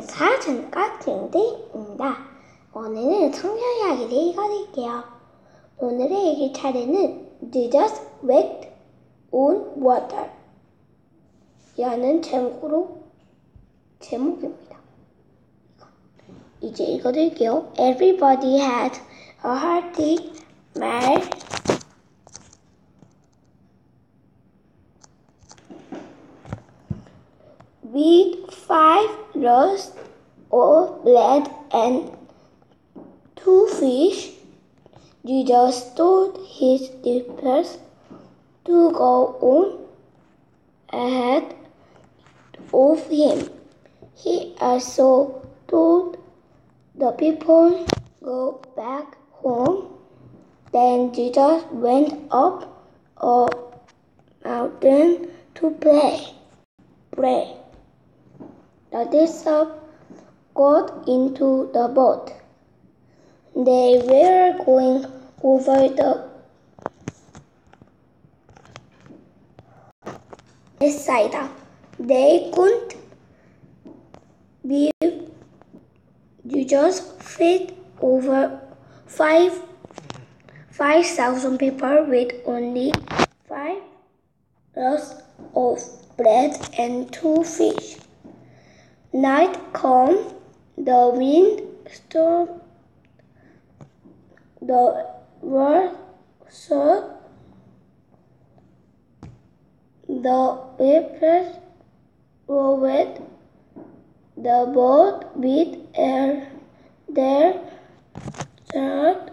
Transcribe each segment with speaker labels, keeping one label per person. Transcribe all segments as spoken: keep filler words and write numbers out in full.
Speaker 1: 사전 카팅데이입니다. 오늘은 성경 이야기를 읽어드릴게요. 오늘의 읽을 차례는 Jesus walked on water 라는 제목으로 제목입니다. 이제 읽어드릴게요. Everybody had a hearty meal with five loaves of bread and two fish. Jesus told his disciples to go on ahead of him. He also told the people to go back home. Then Jesus went up a mountain to pray. Pray. The disciples got into the boat. They were going over the Bethsaida. They couldn't be Jesus fed over five five thousand people with only five loaves of bread and two fish. Night came, the wind stormed, the world surged, the waves roared, the boat with air there stirred,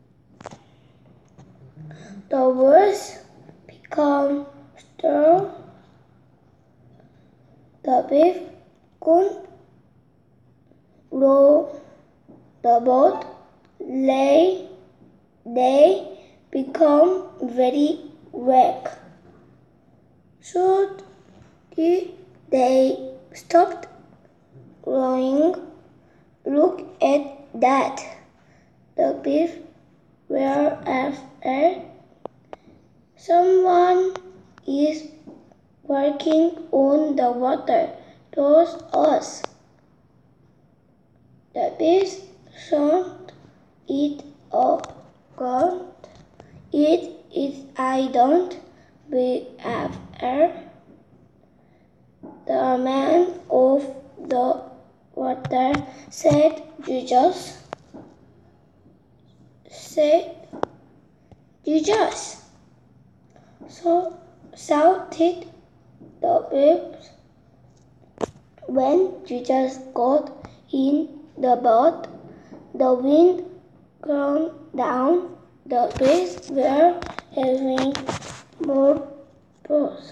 Speaker 1: the waves became stirred, the waves couldn't row the boat, lay, they become very weak. So they stopped rowing. Look at that. The beef were after. Someone is working on the water towards us. The beast sound it up, God. It is I don't be after. The man of the water said Jesus. Said Jesus. So shouted the babes. When Jesus got in the boat, the wind calmed down. The waves were having more force.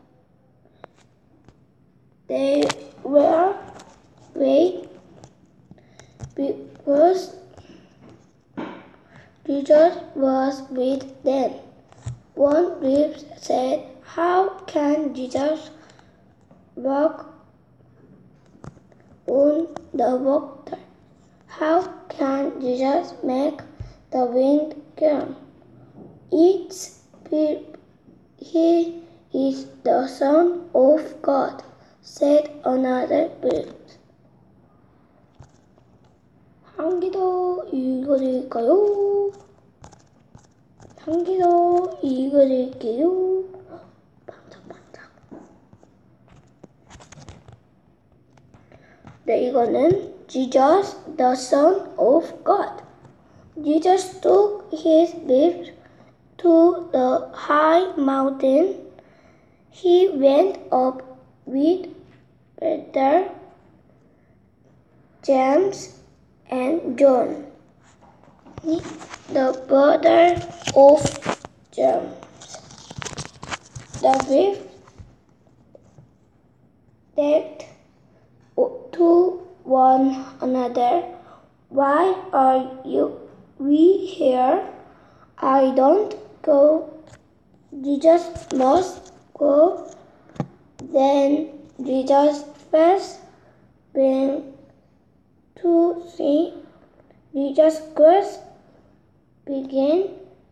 Speaker 1: They were weak because Jesus was with them. One group said, "How can Jesus walk on the water? How can Jesus make the wind calm? It's He is the Son of God," said another group. 한 개 더 읽어드릴까요? 한 개 더 읽어드릴게요. 반짝반짝. 네, 이거는 Jesus, the Son of God. Jesus took his lips to the high mountain. He went up with Peter, James, and John, the brother of James. The beef said to one another, "Why are you we here? I don't go. Jesus must go." Then Jesus first began to sing. Jesus first began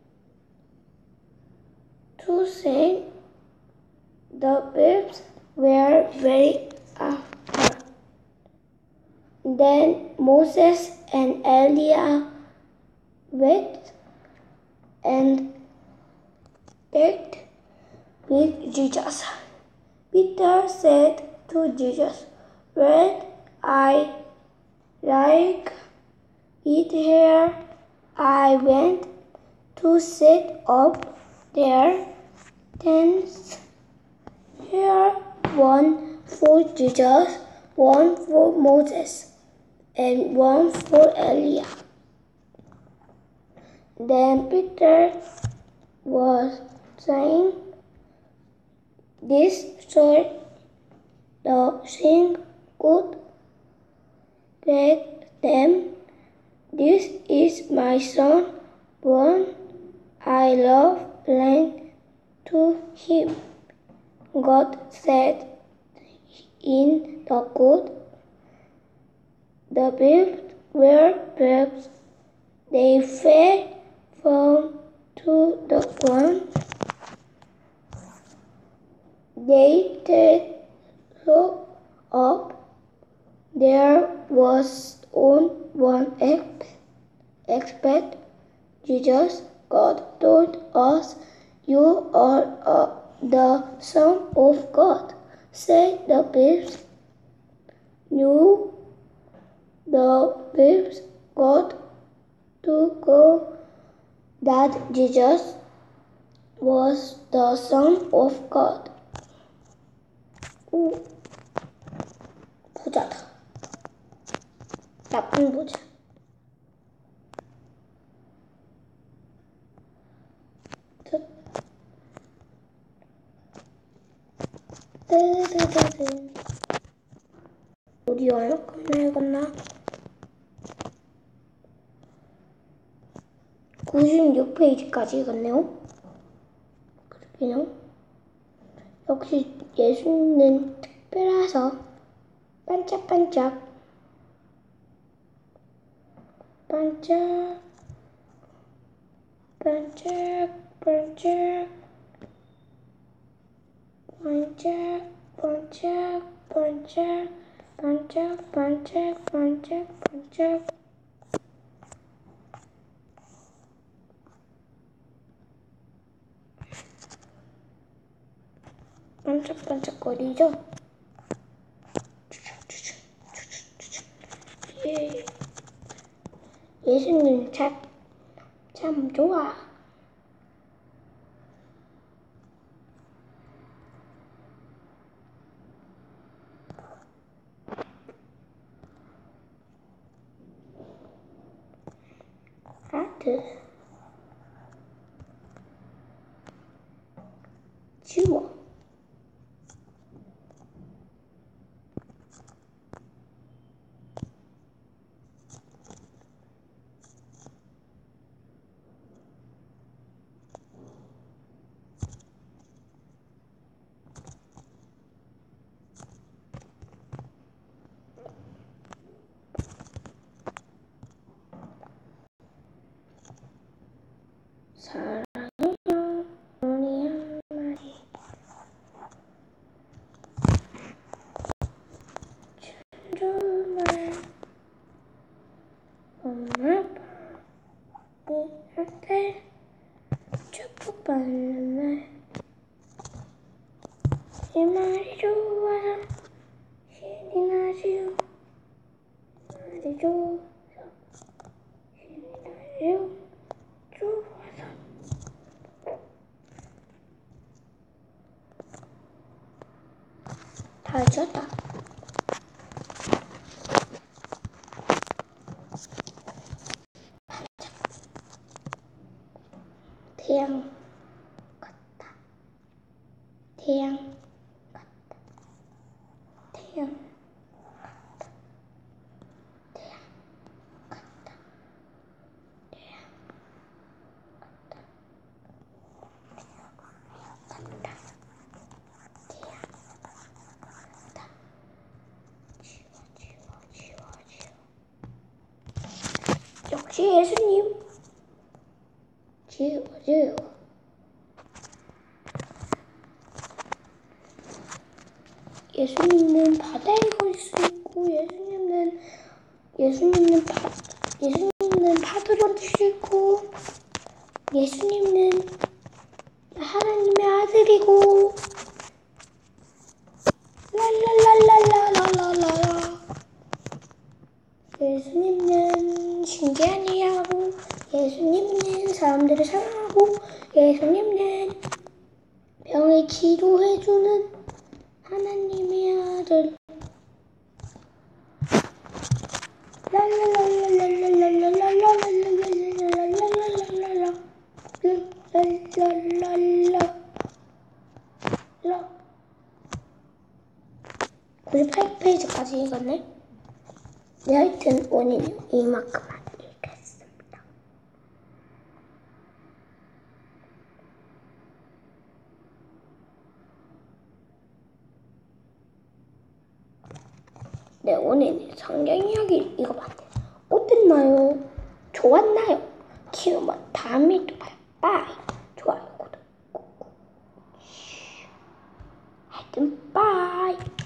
Speaker 1: to sing. The babes were very after. Then Moses and Elijah went and talked with Jesus. Peter said to Jesus, "When I like it here, I went to set up their tents here, one for Jesus, one for Moses, and one for Elijah." Then Peter was saying this so the king could get them, "This is my son, one I love, listen to him." God said in the good, the birds were birds. They fell from to the ground. They did look up. There was only one except Jesus. God told us, "You are uh, the Son of God," said the birds. Knew the birds got to go that Jesus was the Son of God. 오, 부자다. 나쁜 부자. 뜨뜨뜨뜨. 우리 얼마큼이나 읽었나? 구십육 페이지까지 읽었네요. 그러게요. 역시 예수님은 특별해서 반짝반짝 반짝 반짝 반짝 반짝 반짝 반짝 반짝 반짝 반짝 반짝 반짝반짝거리죠? 예. 예수님 참, 참 좋아. 아트 지워. 사랑해요 우리 한마리 정말 엄마 아빠한테 축복받는 말 이 말이 좋아서 신이 나지요. 말이 좋아서 신이 나지요. 좋아서 다 졌다. 태양 같다. 태양 같다. 태양 같다. 태양 같다. 태양 같다. 같다. 태양 같다. 지워 지워 지워 지워. 역시 예수님. 지워 지워. 예수님은 바다에 걸 수 있고 예수님은 예수님은 파, 예수님은 파도를 만드시고 예수님은 하나님의 아들이고 랄랄랄랄랄랄랄라. 예수님은 신기한 일하고 예수님은 사람들을 사랑하고 예수님은 병을 치료해주는 하나님의 아들. 구십팔 페이지까지 읽었네. 네, 하여튼 원인은 이만큼만 읽겠습니다. 네, 오늘 성경 이야기 읽어봤는데 어땠나요? 좋았나요? 그러면 다음에 또 봐요. 빠이. 좋아요, 구독 꾹꾹. 하여튼 빠이.